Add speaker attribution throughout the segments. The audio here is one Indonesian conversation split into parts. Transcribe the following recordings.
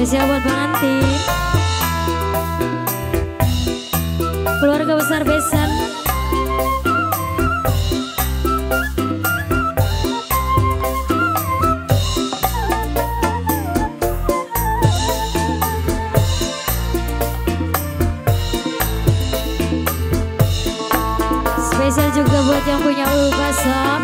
Speaker 1: Spesial buat pengantin, keluarga besar Besan. Spesial juga buat yang punya ulbasam.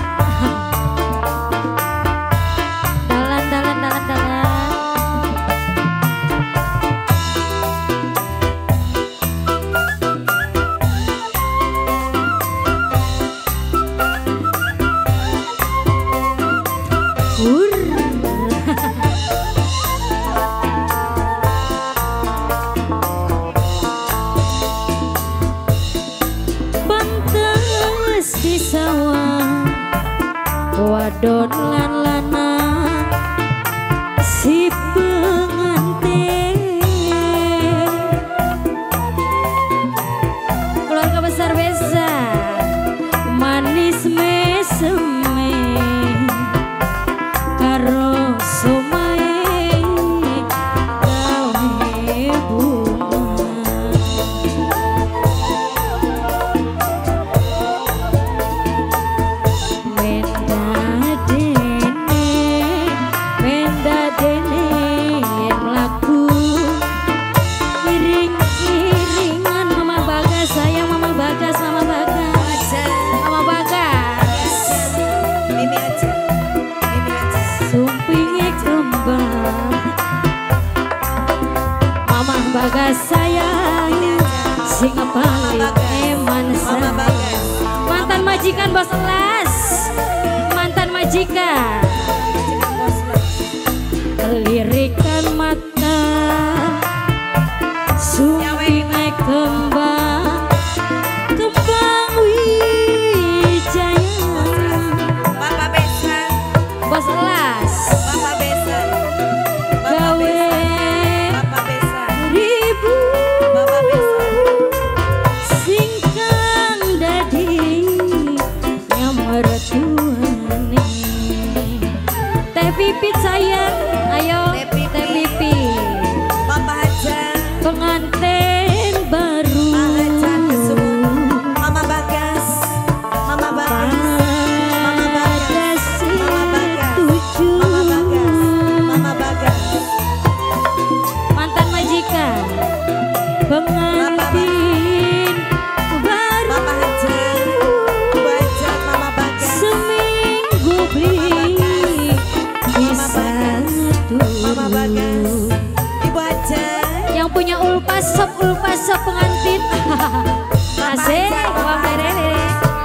Speaker 1: Di sawah wadon lan lanang si pengantin, keluarga besar Besan manis meseme karo somae gawe bunga. Bagas sayang sing paling eman sayang. Mantan majikan bos les, mantan majikan kelirikan mata sumpinge kembang kembang wijaya.
Speaker 2: Bapak Besan,
Speaker 1: bos les
Speaker 2: Bapak Besan,
Speaker 1: gawe pipit sayang, ayo teh pipit.
Speaker 2: Papa Haja,
Speaker 1: pengantin baru.
Speaker 2: Pak Haja kesumur. Mama Bagas, Mama Bagas, Mama Bagas, Mama Bagas, Mama Bagas, Mama Bagas.
Speaker 1: Mantan majikan, pengantin baru.
Speaker 2: Papa Haja, Bu Haja, Mama Bagas.
Speaker 1: Seminggu beli.
Speaker 2: Mama Bagas, Ibu Haja,
Speaker 1: yang punya ulpas sop pengantin. Asik, uang berere.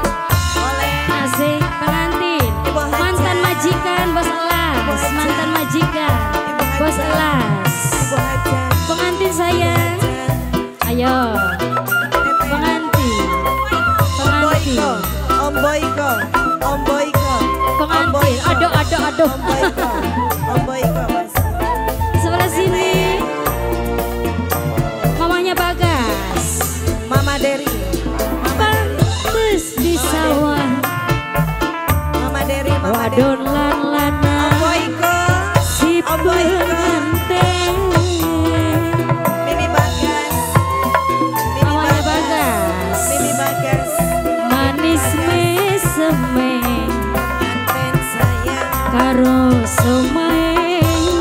Speaker 1: Asik pengantin. Mantan majikan bos elas, mantan majikan bos elas. Pengantin sayang, ayo. Pengantin, pengantin.
Speaker 2: Om Boyko, Om Boyko.
Speaker 1: Pengantin, aduh.
Speaker 2: Om Boyko, Mas.
Speaker 1: Sebelah sini mamanya Bagas,
Speaker 2: Mama Dery,
Speaker 1: pantes di sawah
Speaker 2: Mama Dery, Mama Dery.
Speaker 1: wadon lan lanang
Speaker 2: Om Boyko,
Speaker 1: si
Speaker 2: Om Boyko.
Speaker 1: pengantin.
Speaker 2: Mimi Bagas,
Speaker 1: Mamanya Bagas,
Speaker 2: Mimi Bagas.
Speaker 1: manis meseme
Speaker 2: Pengantin sayang,
Speaker 1: karo somae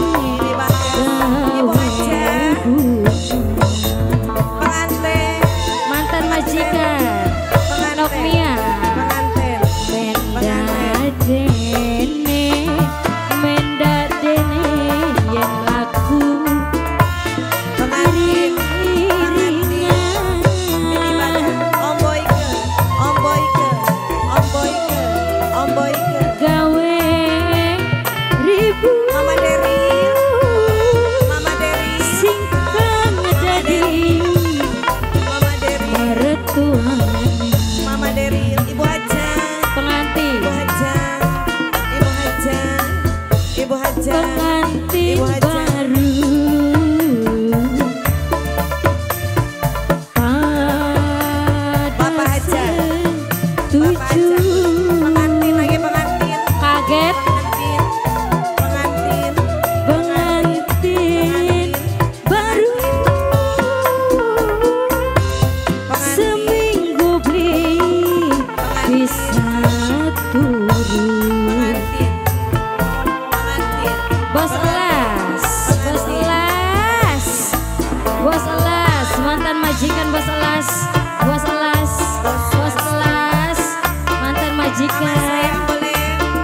Speaker 1: mantan majikan Bos Elas, Bos Elas, Bos Elas, mantan majikan.
Speaker 2: Sayang boleh.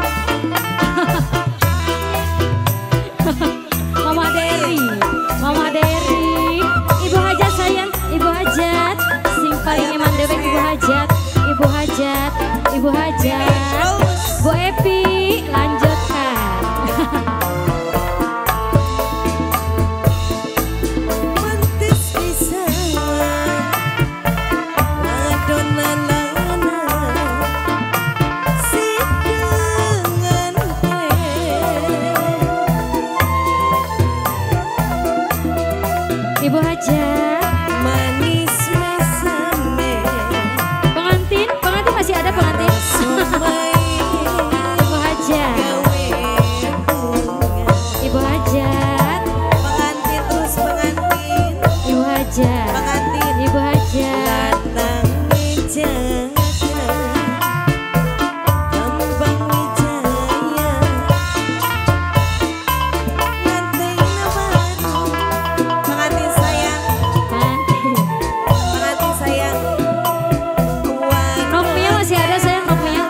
Speaker 1: Mama Dery, Mama Dery, Ibu Hajat sayang, Ibu Hajat, sing paling eman dewek Ibu Hajat, Ibu Hajat, Ibu Hajat, Bu Epi, lanjutkan.
Speaker 2: Mantis di sawah, wadonana si dengan
Speaker 1: Ibu Hajat,
Speaker 2: manis mesame,
Speaker 1: pengantin, pengantin masih ada pengantin.
Speaker 2: sumai
Speaker 1: Ibu Hajat,
Speaker 2: gawe bunga.
Speaker 1: Ibu Hajat,
Speaker 2: Pengantin terus pengantin,
Speaker 1: Ibu Hajat,
Speaker 2: pengantin
Speaker 1: Ibu Hajat,
Speaker 2: datang wijaya, kembang wijaya, nganteng baru. Pengantin sayang,
Speaker 1: pengantin.
Speaker 2: pengantin sayang,
Speaker 1: Nokmia masih ada sayang Nokmia.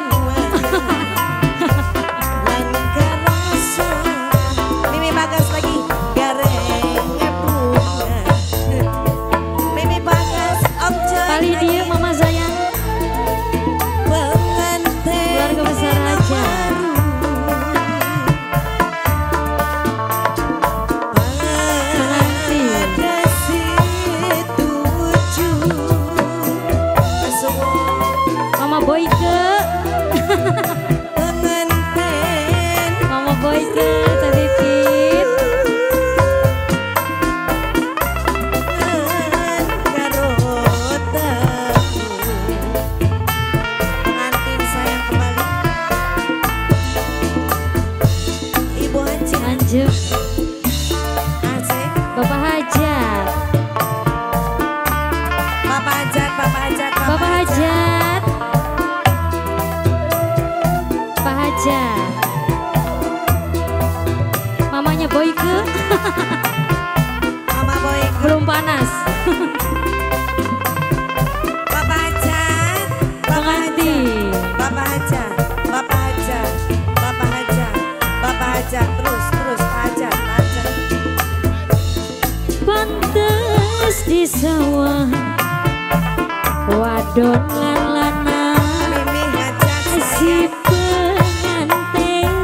Speaker 2: langkah rasa, Mimi Bagas lagi, gareng bunga. Mimi Bagas, Om Joy
Speaker 1: Kali
Speaker 2: lagi.
Speaker 1: dia mama sayang,
Speaker 2: Pengantin
Speaker 1: keluarga besar aja. Pengantin.
Speaker 2: Pada situ
Speaker 1: Mama Boyke,
Speaker 2: pengantin
Speaker 1: Mama Boyke, tadi Pit.
Speaker 2: garota. Pengantin sayang kembali. Ibu Haji
Speaker 1: Lanjut,
Speaker 2: Aceh,
Speaker 1: Bapak Hajat,
Speaker 2: Bapak Hajat, Bapak Hajat,
Speaker 1: Bapak Hajat, Pak Hajat. Mamanya Boyke,
Speaker 2: Mama Boy,
Speaker 1: belum panas.
Speaker 2: Bapak Hajat, Bapak Hajat.
Speaker 1: Pengantin,
Speaker 2: Bapak Haja, Bapak Haja, Bapak Haja, Bapak Haja, terus, Pak Haja, Pak Haja.
Speaker 1: pantes di sawah, wadon lan lanang.
Speaker 2: Mimi Haja,
Speaker 1: Si pengantin,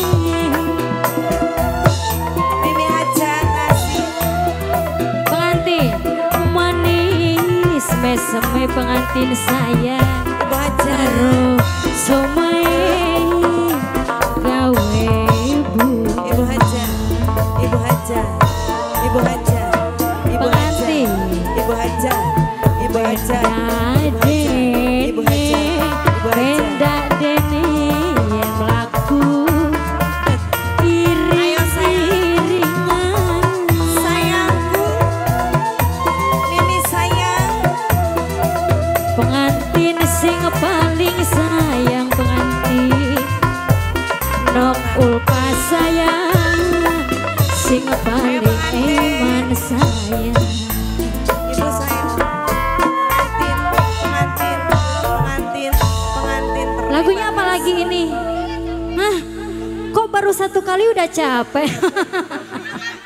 Speaker 2: Mimi Haja, kasih.
Speaker 1: pengantin manis meseme pengantin saya
Speaker 2: Ibu Haja,
Speaker 1: karo somai gawe bu.
Speaker 2: Ibu Haja, Ibu Haja, Ibu Haja, Ibu Haja,
Speaker 1: Pengantin.
Speaker 2: Ibu Haja, Ibu Haja,
Speaker 1: Dene,
Speaker 2: Ibu Haja, Ibu Haja.
Speaker 1: benda dene yang melaku
Speaker 2: Ayo, sayang.
Speaker 1: iring-iringan.
Speaker 2: Sayangku, Mimi sayang,
Speaker 1: Pengantin sing paling sayang pengantin nok ulpa sayang sing paling eman sayang.
Speaker 2: Ibu sayang. Pengantin, pengantin, pengantin, pengantin.
Speaker 1: Lagunya apa lagi ini? Hah? Kok baru satu kali udah capek?